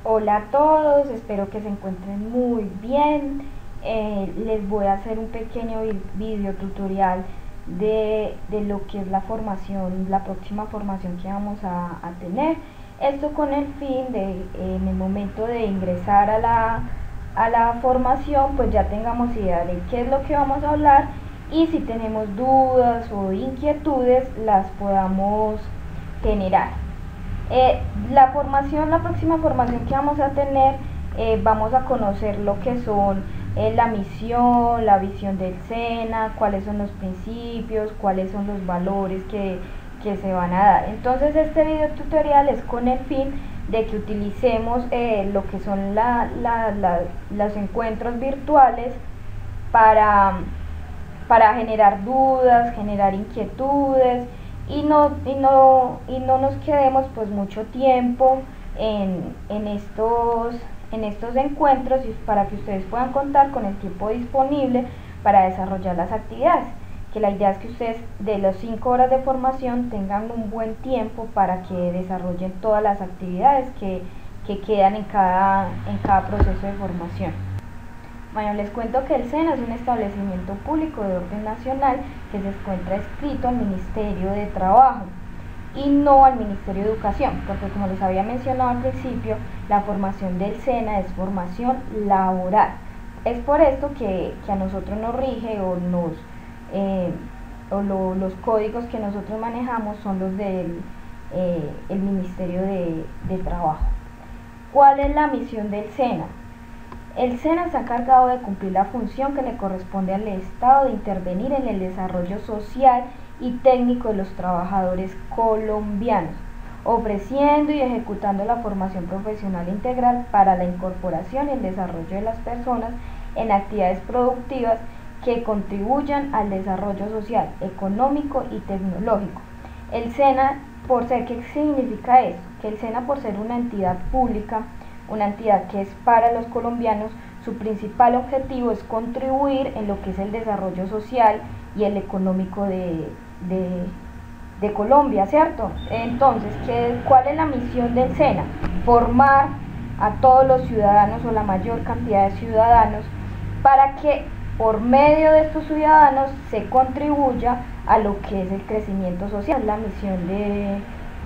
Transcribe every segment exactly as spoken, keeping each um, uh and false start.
Hola a todos, espero que se encuentren muy bien. Eh, les voy a hacer un pequeño video tutorial de, de lo que es la formación, la próxima formación que vamos a, a tener. Esto con el fin de, eh, en el momento de ingresar a la, a la formación, pues ya tengamos idea de qué es lo que vamos a hablar, y si tenemos dudas o inquietudes las podamos generar. Eh, la formación, la próxima formación que vamos a tener, eh, vamos a conocer lo que son eh, la misión, la visión del SENA, cuáles son los principios, cuáles son los valores que, que se van a dar. Entonces este video tutorial es con el fin de que utilicemos eh, lo que son la, la, la, los encuentros virtuales para, para generar dudas, generar inquietudes, y no, y no, y no nos quedemos pues mucho tiempo en, en, estos, en estos encuentros, y para que ustedes puedan contar con el tiempo disponible para desarrollar las actividades, que la idea es que ustedes de las cinco horas de formación tengan un buen tiempo para que desarrollen todas las actividades que, que quedan en cada, en cada proceso de formación. Bueno, les cuento que el SENA es un establecimiento público de orden nacional que se encuentra adscrito al Ministerio de Trabajo y no al Ministerio de Educación, porque como les había mencionado al principio, la formación del SENA es formación laboral. Es por esto que, que a nosotros nos rige o, nos, eh, o lo, los códigos que nosotros manejamos son los del eh, el Ministerio de, de Trabajo. ¿Cuál es la misión del SENA? El SENA se ha encargado de cumplir la función que le corresponde al Estado de intervenir en el desarrollo social y técnico de los trabajadores colombianos, ofreciendo y ejecutando la formación profesional integral para la incorporación y el desarrollo de las personas en actividades productivas que contribuyan al desarrollo social, económico y tecnológico. El SENA, por ser, ¿qué significa eso? Que el SENA, por ser una entidad pública, una entidad que es para los colombianos, su principal objetivo es contribuir en lo que es el desarrollo social y el económico de, de, de Colombia, ¿cierto? Entonces, ¿qué, ¿cuál es la misión del SENA? Formar a todos los ciudadanos o la mayor cantidad de ciudadanos para que por medio de estos ciudadanos se contribuya a lo que es el crecimiento social, la misión de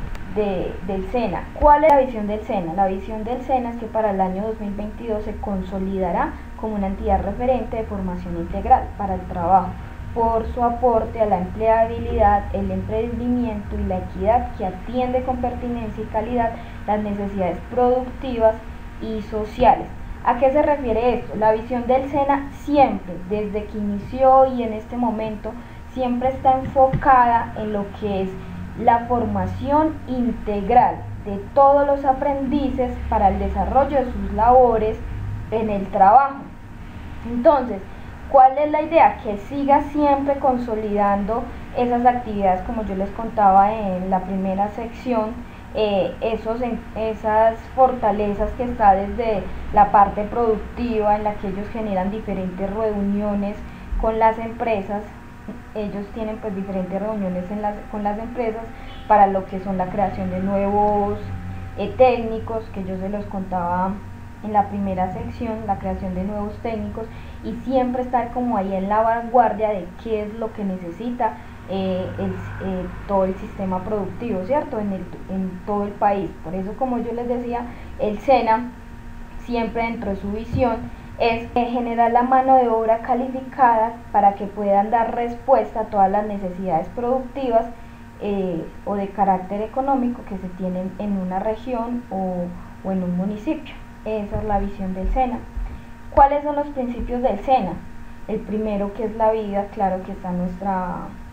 De, del SENA. ¿Cuál es la visión del SENA? La visión del SENA es que para el año dos mil veintidós se consolidará como una entidad referente de formación integral para el trabajo, por su aporte a la empleabilidad, el emprendimiento y la equidad, que atiende con pertinencia y calidad las necesidades productivas y sociales. ¿A qué se refiere esto? La visión del SENA siempre, desde que inició y en este momento, siempre está enfocada en lo que es la formación integral de todos los aprendices para el desarrollo de sus labores en el trabajo. Entonces, ¿cuál es la idea? Que siga siempre consolidando esas actividades, como yo les contaba en la primera sección, eh, esos, esas fortalezas que está desde la parte productiva, en la que ellos generan diferentes reuniones con las empresas. Ellos tienen pues diferentes reuniones en las, con las empresas para lo que son la creación de nuevos eh, técnicos, que yo se los contaba en la primera sección, la creación de nuevos técnicos, y siempre estar como ahí en la vanguardia de qué es lo que necesita eh, el, eh, todo el sistema productivo, ¿cierto? En, el, en todo el país. Por eso, como yo les decía, el SENA siempre dentro de su visión es generar la mano de obra calificada para que puedan dar respuesta a todas las necesidades productivas eh, o de carácter económico que se tienen en una región o, o en un municipio. Esa es la visión del SENA. ¿Cuáles son los principios del SENA? El primero, que es la vida, claro que está en nuestra,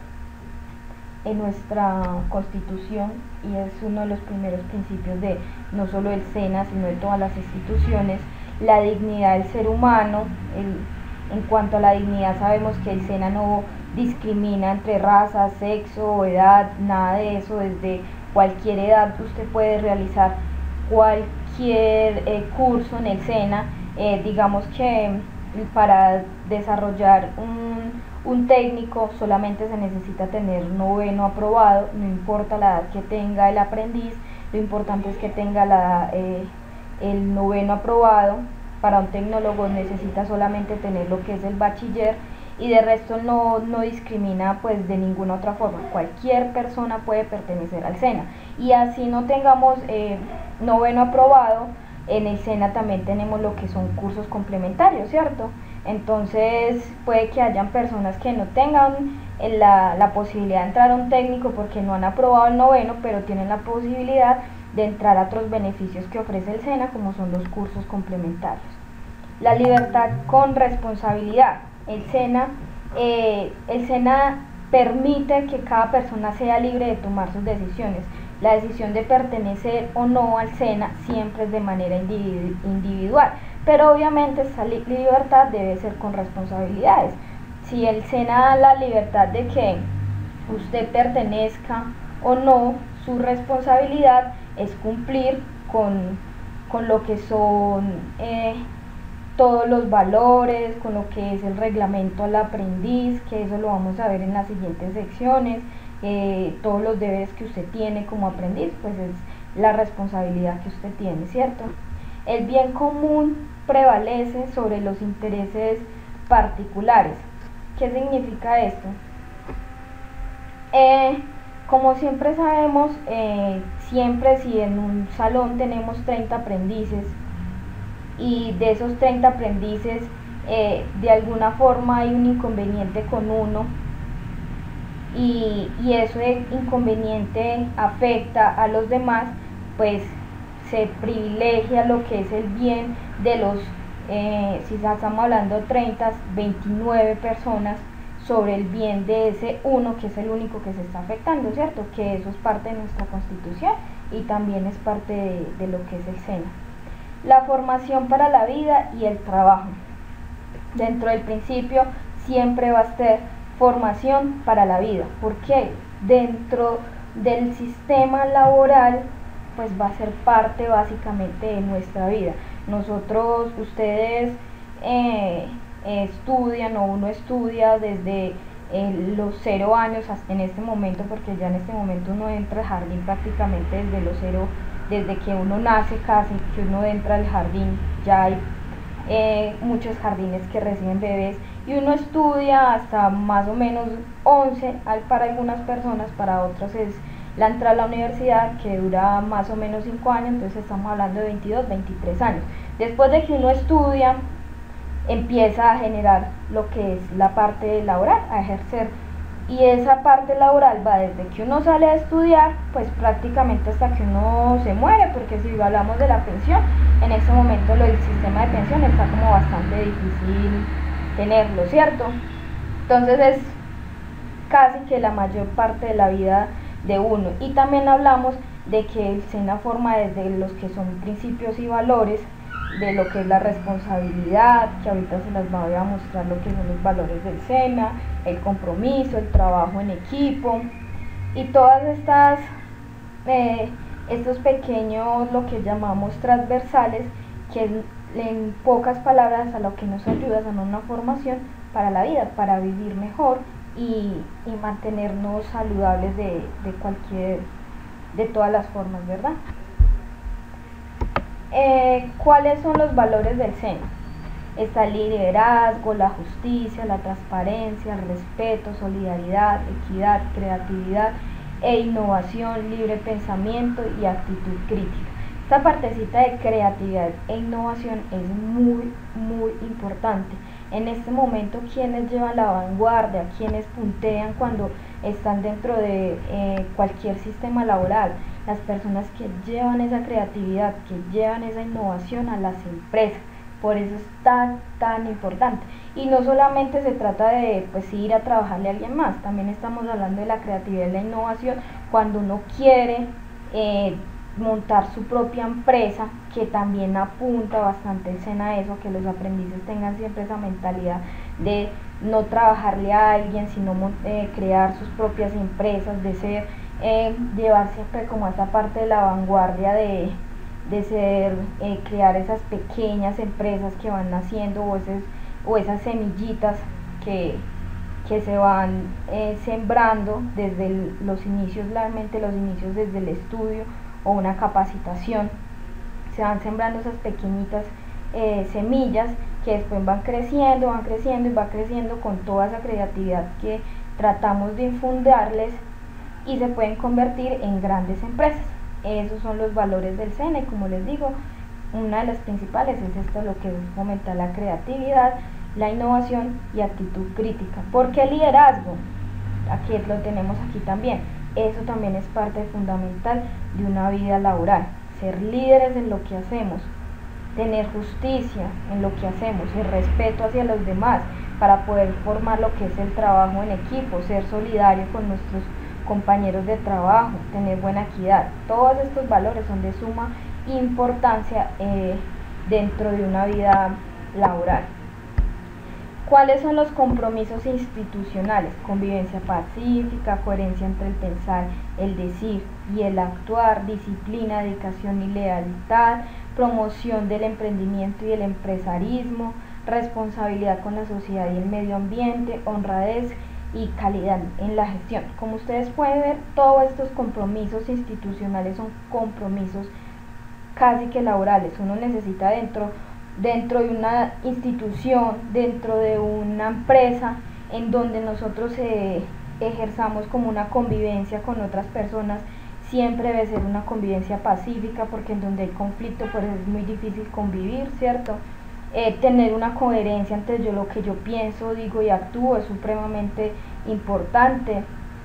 en nuestra constitución, y es uno de los primeros principios de no solo del SENA, sino de todas las instituciones. La dignidad del ser humano. El, en cuanto a la dignidad, sabemos que el SENA no discrimina entre raza, sexo, edad, nada de eso. Desde cualquier edad usted puede realizar cualquier eh, curso en el SENA. Eh, digamos que para desarrollar un, un técnico solamente se necesita tener noveno aprobado, no importa la edad que tenga el aprendiz, lo importante es que tenga la, eh, el noveno aprobado. Para un tecnólogo necesita solamente tener lo que es el bachiller, y de resto no, no discrimina pues de ninguna otra forma. Cualquier persona puede pertenecer al SENA, y así no tengamos eh, noveno aprobado, en el SENA también tenemos lo que son cursos complementarios, ¿cierto? Entonces puede que hayan personas que no tengan la, la posibilidad de entrar a un técnico porque no han aprobado el noveno, pero tienen la posibilidad de entrar a otros beneficios que ofrece el SENA, como son los cursos complementarios. La libertad con responsabilidad. El SENA, eh, el SENA permite que cada persona sea libre de tomar sus decisiones. La decisión de pertenecer o no al SENA siempre es de manera individu individual, pero obviamente esta li libertad debe ser con responsabilidades. Si el SENA da la libertad de que usted pertenezca o no, su responsabilidad es cumplir con, con lo que son eh, todos los valores, con lo que es el reglamento al aprendiz, que eso lo vamos a ver en las siguientes secciones. Eh, todos los deberes que usted tiene como aprendiz, pues es la responsabilidad que usted tiene, ¿cierto? El bien común prevalece sobre los intereses particulares. ¿Qué significa esto? Eh, como siempre sabemos, eh, siempre si en un salón tenemos treinta aprendices, y de esos treinta aprendices eh, de alguna forma hay un inconveniente con uno, y, y ese inconveniente afecta a los demás, pues se privilegia lo que es el bien de los, eh, si estamos hablando de treinta, veintinueve personas, sobre el bien de ese uno que es el único que se está afectando, ¿cierto? Que eso es parte de nuestra Constitución y también es parte de, de lo que es el SENA. La formación para la vida y el trabajo. Dentro del principio siempre va a ser formación para la vida, porque dentro del sistema laboral pues va a ser parte básicamente de nuestra vida. Nosotros, ustedes eh, estudian, o uno estudia desde eh, los cero años hasta en este momento, porque ya en este momento uno entra al jardín prácticamente desde los cero, desde que uno nace casi, que uno entra al jardín. Ya hay eh, muchos jardines que reciben bebés, y uno estudia hasta más o menos once para algunas personas, para otras es la entrada a la universidad, que dura más o menos cinco años, entonces estamos hablando de veintidós, veintitrés años. Después de que uno estudia, empieza a generar lo que es la parte laboral, a ejercer, y esa parte laboral va desde que uno sale a estudiar, pues prácticamente hasta que uno se muere, porque si hablamos de la pensión, en este momento lo, el sistema de pensión está como bastante difícil tenerlo, ¿cierto? Entonces es casi que la mayor parte de la vida de uno. Y también hablamos de que el SENA forma desde los que son principios y valores, de lo que es la responsabilidad, que ahorita se las voy a mostrar lo que son los valores del SENA, el compromiso, el trabajo en equipo, y todas estas eh, estos pequeños, lo que llamamos transversales, que en pocas palabras a lo que nos ayuda son una formación para la vida, para vivir mejor y, y mantenernos saludables de, de cualquier, de todas las formas, ¿verdad? Eh, ¿Cuáles son los valores del SENA? Está el liderazgo, la justicia, la transparencia, el respeto, solidaridad, equidad, creatividad e innovación, libre pensamiento y actitud crítica. Esta partecita de creatividad e innovación es muy, muy importante. En este momento, quienes llevan la vanguardia, quienes puntean cuando están dentro de eh, cualquier sistema laboral, las personas que llevan esa creatividad, que llevan esa innovación a las empresas. Por eso es tan, tan importante. Y no solamente se trata de pues, ir a trabajarle a alguien más, también estamos hablando de la creatividad y la innovación cuando uno quiere eh, montar su propia empresa, que también apunta bastante el SENA a eso, que los aprendices tengan siempre esa mentalidad de no trabajarle a alguien, sino eh, crear sus propias empresas, de ser, eh, llevar siempre como esa parte de la vanguardia de, de ser, eh, crear esas pequeñas empresas que van naciendo, o, esos, o esas semillitas que, que se van eh, sembrando desde el, los inicios, realmente los inicios desde el estudio o una capacitación, se van sembrando esas pequeñitas eh, semillas que después van creciendo, van creciendo y va creciendo con toda esa creatividad que tratamos de infundarles y se pueden convertir en grandes empresas. Esos son los valores del SENA y como les digo, una de las principales es esto, lo que es fomentar la creatividad, la innovación y actitud crítica. ¿Por qué liderazgo? Aquí lo tenemos aquí también. Eso también es parte fundamental de una vida laboral. Ser líderes en lo que hacemos, tener justicia en lo que hacemos, el respeto hacia los demás para poder formar lo que es el trabajo en equipo, ser solidario con nuestros compañeros de trabajo, tener buena equidad. Todos estos valores son de suma importancia eh, dentro de una vida laboral. ¿Cuáles son los compromisos institucionales? Convivencia pacífica, coherencia entre el pensar, el decir y el actuar, disciplina, dedicación y lealtad, promoción del emprendimiento y el empresarismo, responsabilidad con la sociedad y el medio ambiente, honradez y calidad en la gestión. Como ustedes pueden ver, todos estos compromisos institucionales son compromisos casi que laborales. Uno necesita dentro, dentro de una institución, dentro de una empresa, en donde nosotros eh, ejerzamos como una convivencia con otras personas, siempre debe ser una convivencia pacífica, porque en donde hay conflicto pues es muy difícil convivir, ¿cierto? Eh, tener una coherencia entre yo, lo que yo pienso, digo y actúo es supremamente importante.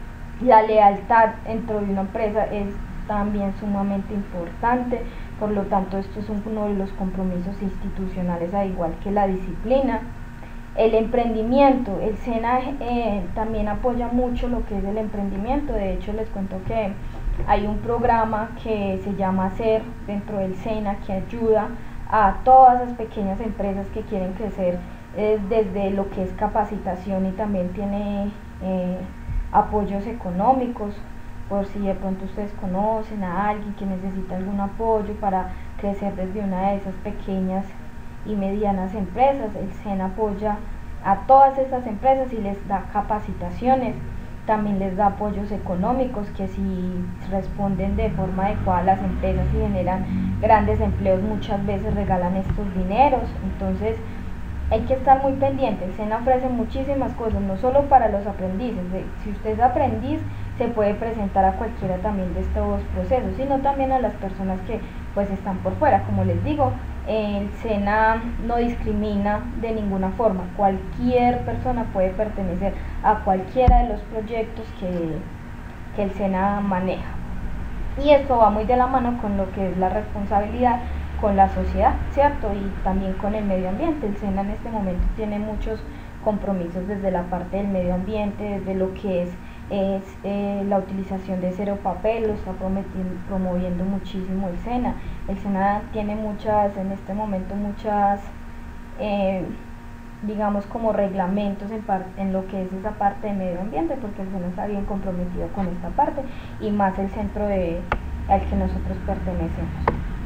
La lealtad dentro de una empresa es también sumamente importante, por lo tanto esto es uno de los compromisos institucionales, al igual que la disciplina. El emprendimiento, el SENA eh, también apoya mucho lo que es el emprendimiento. De hecho les cuento que hay un programa que se llama SER dentro del SENA que ayuda a todas las pequeñas empresas que quieren crecer eh, desde lo que es capacitación, y también tiene eh, apoyos económicos, por si de pronto ustedes conocen a alguien que necesita algún apoyo para crecer desde una de esas pequeñas y medianas empresas. El SENA apoya a todas estas empresas y les da capacitaciones, también les da apoyos económicos, que si responden de forma adecuada a las empresas y generan grandes empleos, muchas veces regalan estos dineros. Entonces hay que estar muy pendiente. El SENA ofrece muchísimas cosas, no solo para los aprendices. Si usted es aprendiz, se puede presentar a cualquiera también de estos procesos, sino también a las personas que pues están por fuera. Como les digo, el SENA no discrimina de ninguna forma, cualquier persona puede pertenecer a cualquiera de los proyectos que, que el SENA maneja, y esto va muy de la mano con lo que es la responsabilidad con la sociedad, ¿cierto? Y también con el medio ambiente. El SENA en este momento tiene muchos compromisos desde la parte del medio ambiente, desde lo que es es eh, la utilización de cero papel, lo está promoviendo muchísimo el SENA. El SENA tiene muchas, en este momento muchas, eh, digamos como reglamentos en, en lo que es esa parte de medio ambiente, porque el SENA está bien comprometido con esta parte, y más el centro de, al que nosotros pertenecemos.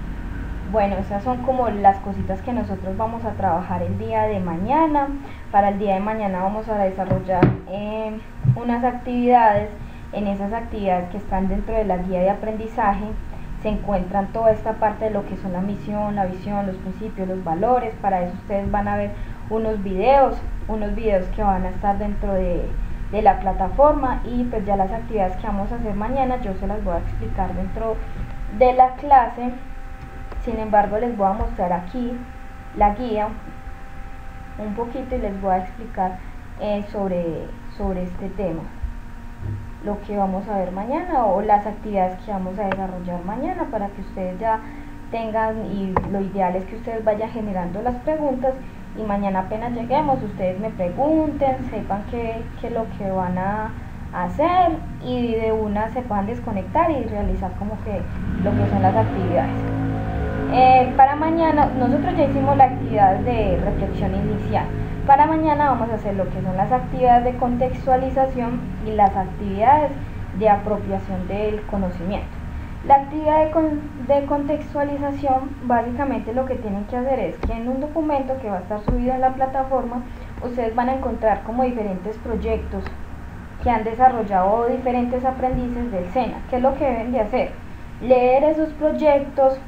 Bueno, esas son como las cositas que nosotros vamos a trabajar el día de mañana. Para el día de mañana vamos a desarrollar eh, unas actividades. En esas actividades que están dentro de la guía de aprendizaje se encuentran toda esta parte de lo que son la misión, la visión, los principios, los valores. Para eso ustedes van a ver unos videos, unos videos que van a estar dentro de, de la plataforma, y pues ya las actividades que vamos a hacer mañana yo se las voy a explicar dentro de la clase. Sin embargo, les voy a mostrar aquí la guía un poquito y les voy a explicar eh, sobre, sobre este tema, lo que vamos a ver mañana o las actividades que vamos a desarrollar mañana, para que ustedes ya tengan, y lo ideal es que ustedes vayan generando las preguntas y mañana apenas lleguemos ustedes me pregunten, sepan qué es lo que van a hacer, y de una se puedan desconectar y realizar como que lo que son las actividades. Eh, para mañana, nosotros ya hicimos la actividad de reflexión inicial. Para mañana vamos a hacer lo que son las actividades de contextualización y las actividades de apropiación del conocimiento. La actividad de, con, de contextualización, básicamente lo que tienen que hacer es que en un documento que va a estar subido en la plataforma, ustedes van a encontrar como diferentes proyectos que han desarrollado diferentes aprendices del SENA. ¿Qué es lo que deben de hacer? Leer esos proyectos,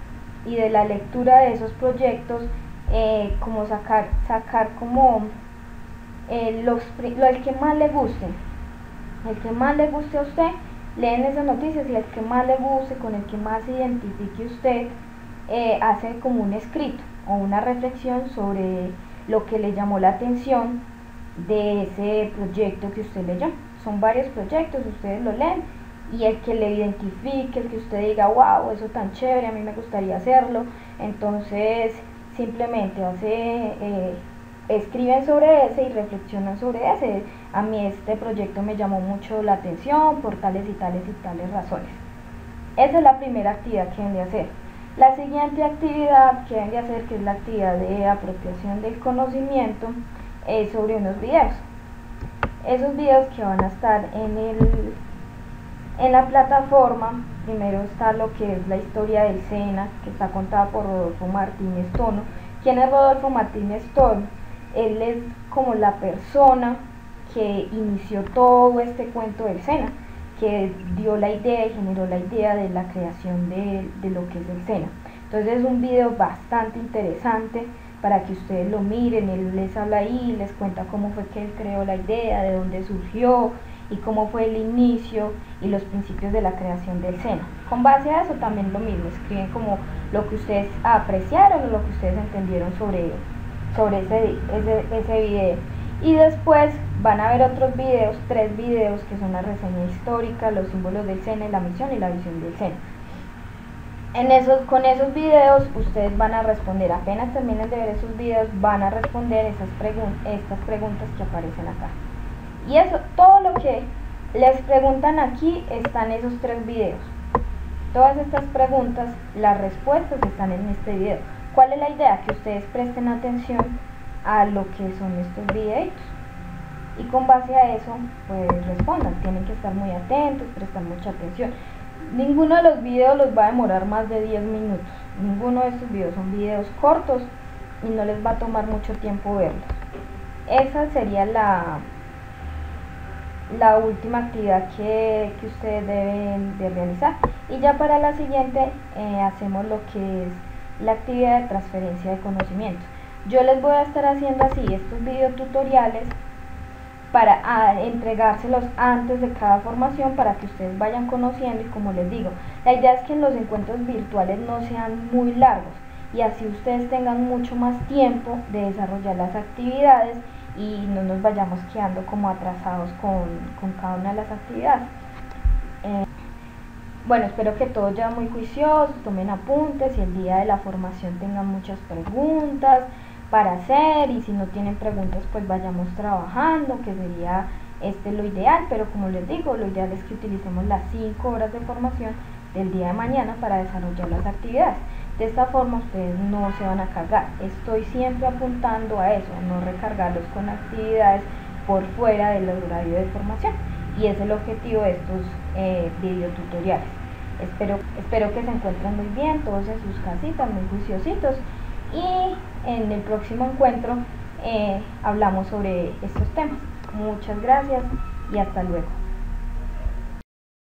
y de la lectura de esos proyectos, eh, como sacar, sacar como eh, los, lo, el que más le guste, el que más le guste a usted, leen esas noticias, y el que más le guste, con el que más se identifique usted, eh, hace como un escrito o una reflexión sobre lo que le llamó la atención de ese proyecto que usted leyó. Son varios proyectos, ustedes lo leen, y el que le identifique, el que usted diga, wow, eso tan chévere, a mí me gustaría hacerlo, entonces simplemente hace, eh, escriben sobre ese y reflexionan sobre ese. A mí este proyecto me llamó mucho la atención por tales y tales y tales razones. Esa es la primera actividad que deben de hacer. La siguiente actividad que deben de hacer, que es la actividad de apropiación del conocimiento, es sobre unos videos. Esos videos que van a estar en el en la plataforma, primero está lo que es la historia del SENA, que está contada por Rodolfo Martínez Tono. ¿Quién es Rodolfo Martínez Tono? Él es como la persona que inició todo este cuento del SENA, que dio la idea y generó la idea de la creación de, de lo que es el SENA. Entonces es un video bastante interesante para que ustedes lo miren. Él les habla ahí, les cuenta cómo fue que él creó la idea, de dónde surgió y cómo fue el inicio y los principios de la creación del SENA. Con base a eso también lo mismo, escriben como lo que ustedes apreciaron o lo que ustedes entendieron sobre, sobre ese, ese, ese video. Y después van a ver otros videos, tres videos, que son la reseña histórica, los símbolos del SENA, la misión y la visión del SENA. En esos, con esos videos ustedes van a responder, apenas terminen de ver esos videos, van a responder esas pregun estas preguntas que aparecen acá. Y eso, todo lo que les preguntan aquí está en esos tres videos. Todas estas preguntas, las respuestas están en este video. ¿Cuál es la idea? Que ustedes presten atención a lo que son estos videitos. Y con base a eso, pues respondan. Tienen que estar muy atentos, prestar mucha atención. Ninguno de los videos los va a demorar más de diez minutos. Ninguno de estos videos son videos cortos y no les va a tomar mucho tiempo verlos. Esa sería la... la última actividad que, que ustedes deben de realizar. Y ya para la siguiente eh, hacemos lo que es la actividad de transferencia de conocimientos. Yo les voy a estar haciendo así estos videotutoriales para a, entregárselos antes de cada formación, para que ustedes vayan conociendo. Y como les digo, la idea es que en los encuentros virtuales no sean muy largos, y así ustedes tengan mucho más tiempo de desarrollar las actividades y no nos vayamos quedando como atrasados con, con cada una de las actividades. Eh, bueno, espero que todos ya muy juiciosos, tomen apuntes y el día de la formación tengan muchas preguntas para hacer, y si no tienen preguntas pues vayamos trabajando, que sería este lo ideal. Pero como les digo, lo ideal es que utilicemos las cinco horas de formación del día de mañana para desarrollar las actividades. De esta forma ustedes no se van a cargar. Estoy siempre apuntando a eso, a no recargarlos con actividades por fuera del horario de formación, y ese es el objetivo de estos eh, videotutoriales. Espero, espero que se encuentren muy bien, todos en sus casitas, muy juiciositos, y en el próximo encuentro eh, hablamos sobre estos temas. Muchas gracias y hasta luego.